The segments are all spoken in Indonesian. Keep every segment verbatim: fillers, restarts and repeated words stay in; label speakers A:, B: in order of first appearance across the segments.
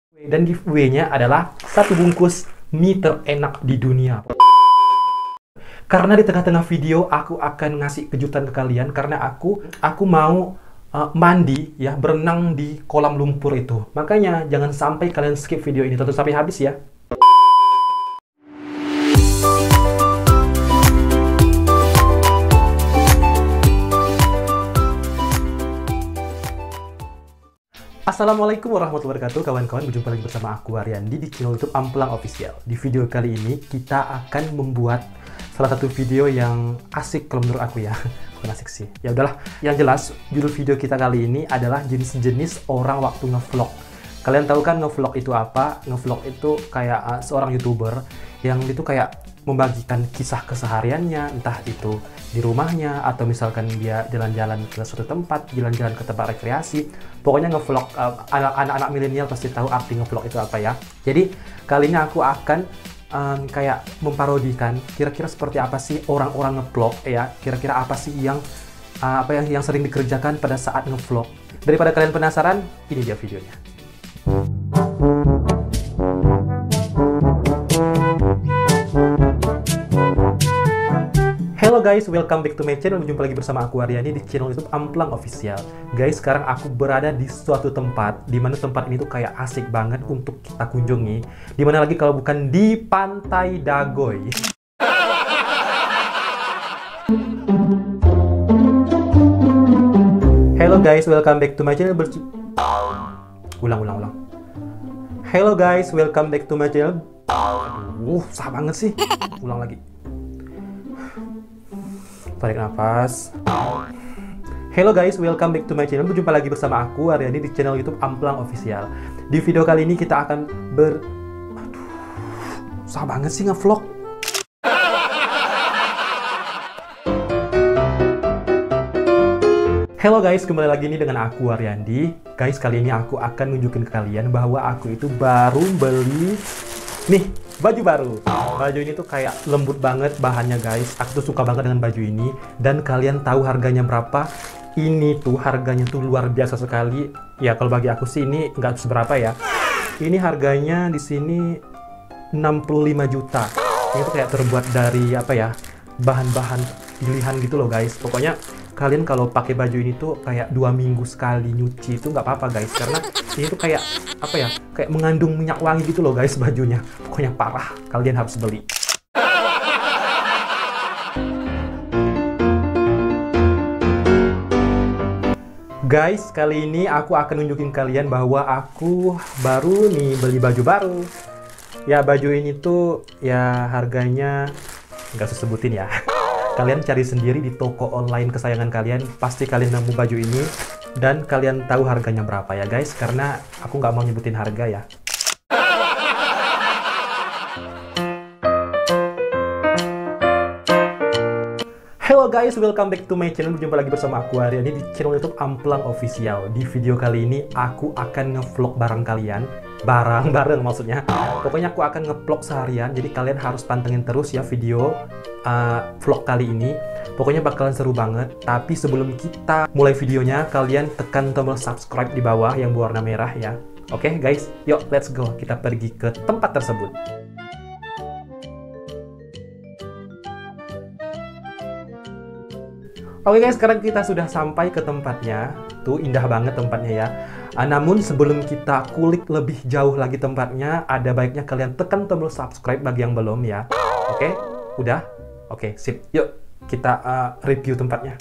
A: Dan giveaway-nya adalah satu bungkus mie terenak di dunia. Karena di tengah-tengah video aku akan ngasih kejutan ke kalian karena aku aku mau uh, mandi ya, berenang di kolam lumpur itu. Makanya jangan sampai kalian skip video ini, tonton sampai habis ya. Assalamualaikum warahmatullahi wabarakatuh, kawan-kawan. Berjumpa lagi bersama aku, Aryandi, di channel YouTube Amplang Official. Di video kali ini kita akan membuat salah satu video yang asik kalau menurut aku ya. Bukan asik sih, ya udahlah. Yang jelas judul video kita kali ini adalah jenis-jenis orang waktu ngevlog. Kalian tahu kan ngevlog itu apa? Ngevlog itu kayak uh, seorang YouTuber yang itu kayak membagikan kisah kesehariannya, entah itu di rumahnya atau misalkan dia jalan-jalan ke suatu tempat, jalan-jalan ke tempat rekreasi. Pokoknya ngevlog, uh, anak-anak milenial pasti tahu arti ngevlog itu apa ya. Jadi kali ini aku akan um, kayak memparodikan kira-kira seperti apa sih orang-orang ngevlog ya. Kira-kira apa sih yang uh, apa yang yang sering dikerjakan pada saat ngevlog. Daripada kalian penasaran, ini dia videonya. Halo guys, welcome back to my channel. Berjumpa lagi bersama aku, Aryani, di channel YouTube Amplang Official. Guys, sekarang aku berada di suatu tempat dimana tempat ini tuh kayak asik banget untuk kita kunjungi. Dimana lagi kalau bukan di Pantai Dagoy. Hello guys, welcome back to my channel. Ber ulang, ulang, ulang. Hello guys, welcome back to my channel. Uh, sah banget sih. Ulang lagi. Tarik nafas. Hello guys, welcome back to my channel. Berjumpa lagi bersama aku, Aryani, di channel YouTube Amplang Official. Di video kali ini kita akan ber... Aduh, susah banget sih ngevlog. Hello guys, kembali lagi nih dengan aku, Aryandi. Guys, kali ini aku akan nunjukin ke kalian bahwa aku itu baru beli nih baju baru. Baju ini tuh kayak lembut banget bahannya guys. Aku tuh suka banget dengan baju ini. Dan kalian tahu harganya berapa? Ini tuh harganya tuh luar biasa sekali. Ya kalau bagi aku sih ini nggak seberapa ya. Ini harganya di sini enam puluh lima juta. Ini tuh kayak terbuat dari apa ya? Bahan-bahan pilihan gitu loh guys. Pokoknya kalian kalau pakai baju ini tuh kayak dua minggu sekali nyuci itu nggak apa-apa guys, karena ini tuh kayak apa ya, kayak mengandung minyak wangi gitu loh guys bajunya. Pokoknya parah, kalian harus beli. Guys, kali ini aku akan nunjukin kalian bahwa aku baru nih beli baju baru. Ya baju ini tuh ya harganya nggak usah sebutin ya. Kalian cari sendiri di toko online kesayangan kalian, pasti kalian nemu baju ini dan kalian tahu harganya berapa ya guys, karena aku nggak mau nyebutin harga ya. Hello guys, welcome back to my channel. Berjumpa lagi bersama aku, Aryani, di channel YouTube Amplang Official. Di video kali ini aku akan ngevlog bareng kalian. Bareng-bareng maksudnya. Pokoknya aku akan ngevlog seharian, jadi kalian harus pantengin terus ya video uh, vlog kali ini. Pokoknya bakalan seru banget. Tapi sebelum kita mulai videonya, kalian tekan tombol subscribe di bawah yang berwarna merah ya. Oke okay, guys, yuk let's go. Kita pergi ke tempat tersebut. Oke guys, sekarang kita sudah sampai ke tempatnya. Tuh indah banget tempatnya ya. Uh, namun sebelum kita kulik lebih jauh lagi tempatnya, ada baiknya kalian tekan tombol subscribe bagi yang belum ya. Oke, okay? Udah? Oke, okay, sip. Yuk kita uh, review tempatnya.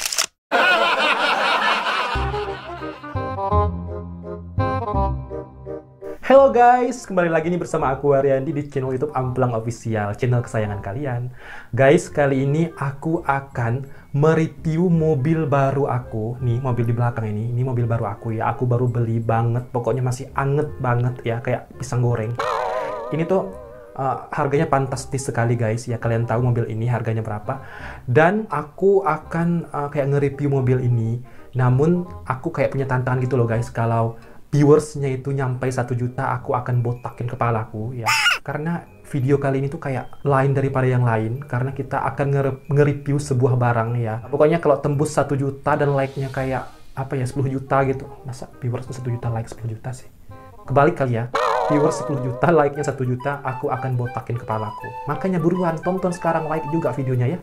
A: Halo guys, kembali lagi nih bersama aku, Aryandi, di channel YouTube Amplang Official, channel kesayangan kalian. Guys, kali ini aku akan mereview mobil baru aku. Nih, mobil di belakang ini, ini mobil baru aku ya. Aku baru beli banget, pokoknya masih anget banget ya, kayak pisang goreng. Ini tuh uh, harganya fantastis sekali guys ya. Kalian tahu mobil ini harganya berapa? Dan aku akan uh, kayak nge-review mobil ini. Namun aku kayak punya tantangan gitu loh guys, kalau viewersnya itu nyampe satu juta, aku akan botakin kepalaku ya. Karena video kali ini tuh kayak lain daripada yang lain, karena kita akan nge-review sebuah barang ya. Pokoknya kalau tembus satu juta dan like-nya kayak apa ya, sepuluh juta gitu. Masa viewersnya satu juta, like sepuluh juta sih? Kebalik kali ya. viewers sepuluh juta, like-nya satu juta, aku akan botakin kepalaku. Makanya buruan, tonton sekarang, like juga videonya ya.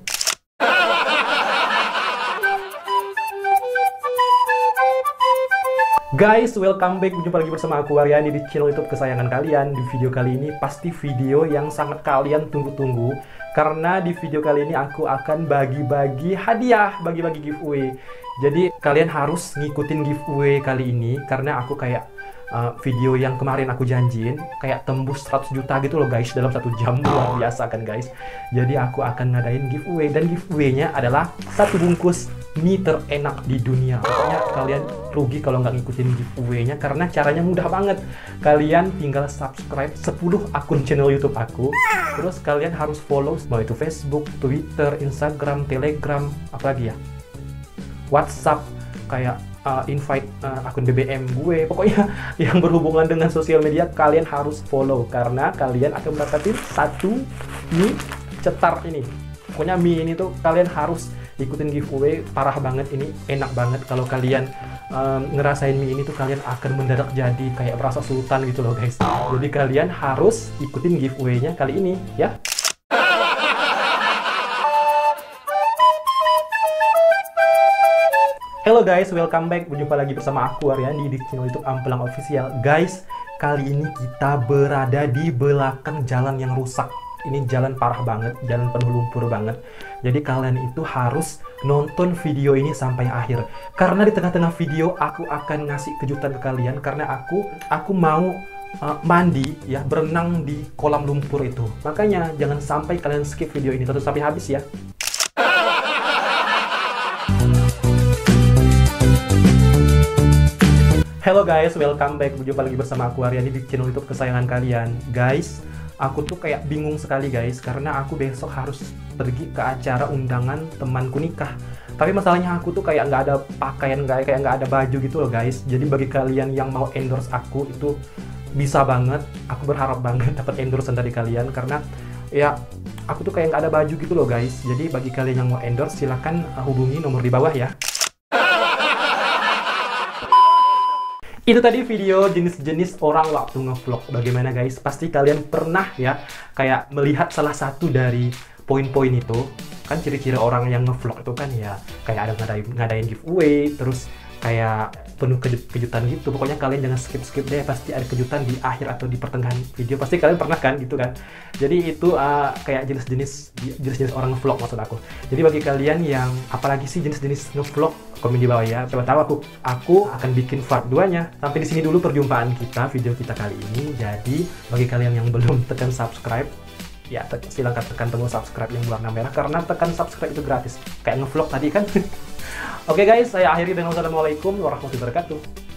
A: Guys, welcome back. Berjumpa lagi bersama aku Aryandi di channel YouTube kesayangan kalian. Di video kali ini pasti video yang sangat kalian tunggu-tunggu, karena di video kali ini aku akan bagi-bagi hadiah, bagi-bagi giveaway. Jadi kalian harus ngikutin giveaway kali ini, karena aku kayak uh, video yang kemarin aku janjiin kayak tembus seratus juta gitu loh guys dalam satu jam. Luar biasa kan guys. Jadi aku akan ngadain giveaway, dan giveaway-nya adalah satu bungkus mie terenak di dunia. Pokoknya kalian rugi kalau nggak ngikutin giveaway-nya, karena caranya mudah banget. Kalian tinggal subscribe sepuluh akun channel YouTube aku, terus kalian harus follow mau itu Facebook, Twitter, Instagram, Telegram, apalagi ya, WhatsApp, kayak uh, invite uh, akun B B M gue. Pokoknya yang berhubungan dengan sosial media kalian harus follow, karena kalian akan mendapatkan satu mie cetar ini. Pokoknya mie ini tuh kalian harus ikutin giveaway, parah banget ini, enak banget. Kalau kalian um, ngerasain mie ini tuh kalian akan mendadak jadi kayak merasa sultan gitu loh guys. Jadi kalian harus ikutin giveaway-nya kali ini ya. Hello guys, welcome back. Berjumpa lagi bersama aku Aryandi di channel YouTube Amplang Official. Guys, kali ini kita berada di belakang jalan yang rusak. Ini jalan parah banget, jalan penuh lumpur banget. Jadi kalian itu harus nonton video ini sampai akhir, karena di tengah-tengah video aku akan ngasih kejutan ke kalian. Karena aku aku mau uh, mandi ya, berenang di kolam lumpur itu. Makanya jangan sampai kalian skip video ini, tonton sampai habis ya. Hello guys, welcome back. Berjumpa lagi bersama aku Aryandi di channel YouTube kesayangan kalian. Guys, aku tuh kayak bingung sekali guys, karena aku besok harus pergi ke acara undangan temanku nikah. Tapi masalahnya aku tuh kayak nggak ada pakaian, kayak kayak nggak ada baju gitu loh guys. Jadi bagi kalian yang mau endorse aku itu bisa banget. Aku berharap banget dapat endorse dari kalian, karena ya aku tuh kayak nggak ada baju gitu loh guys. Jadi bagi kalian yang mau endorse silahkan hubungi nomor di bawah ya. Itu tadi video jenis-jenis orang waktu ngevlog. Bagaimana guys? Pasti kalian pernah ya kayak melihat salah satu dari poin-poin itu. Kan ciri-ciri orang yang ngevlog itu kan ya kayak ada ngadain, ngadain giveaway, terus kayak penuh kejut kejutan gitu. Pokoknya kalian jangan skip-skip deh, pasti ada kejutan di akhir atau di pertengahan video. Pasti kalian pernah kan gitu kan. Jadi itu uh, kayak jenis-jenis jenis-jenis orang ngevlog maksud aku. Jadi bagi kalian yang apalagi sih jenis-jenis ngevlog, komen di bawah ya. Siapa tahu aku aku akan bikin part dua-nya. Sampai di sini dulu perjumpaan kita, video kita kali ini. Jadi bagi kalian yang belum tekan subscribe, ya silahkan tekan tombol subscribe yang berwarna merah, karena tekan subscribe itu gratis. Kayak ngevlog tadi kan. Oke guys, saya akhiri dengan wassalamualaikum warahmatullahi wabarakatuh.